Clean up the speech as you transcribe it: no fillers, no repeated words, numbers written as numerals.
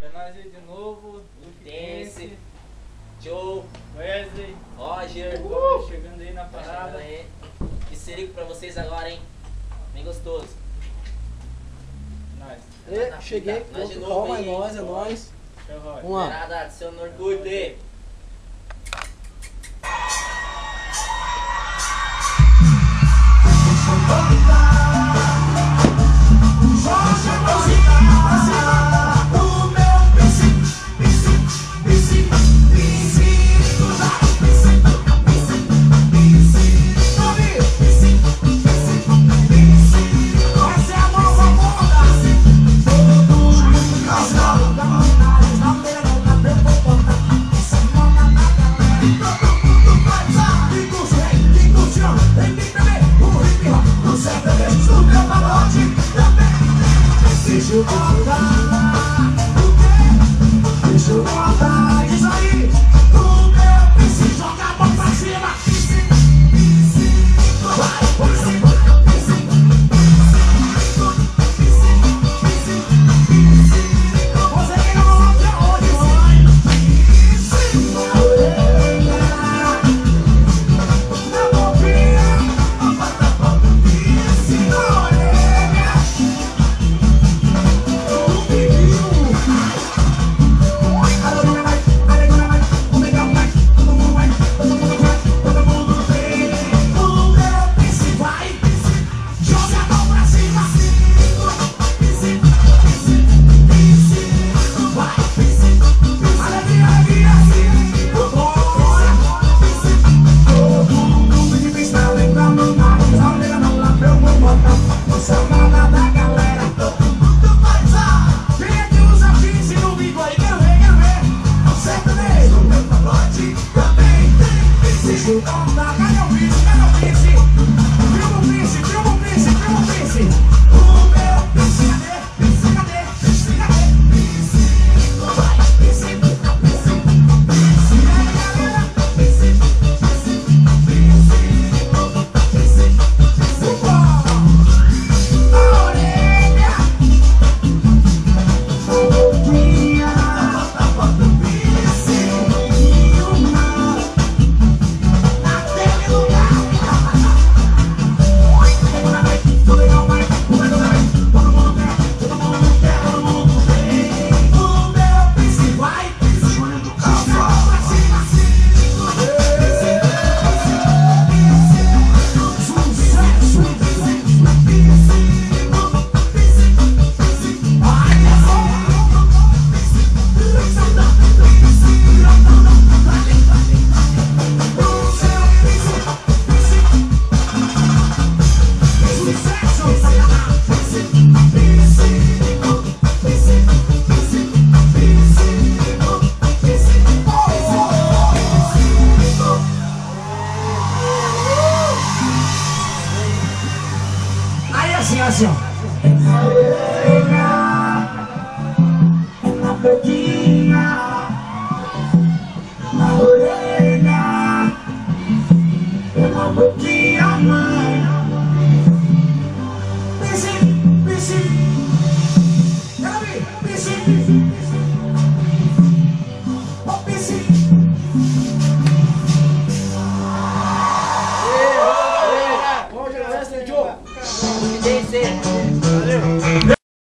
É nós aí de novo. Tense, Joe, Wesley, Roger, chegando aí na parada. E Serico pra vocês agora, hein? Bem gostoso. Nós. Cheguei. Nós de novo Calma, é aí, hein? nóis, é nóis. Tchau, Roger. Vamos lá. Nada, seu Norcute.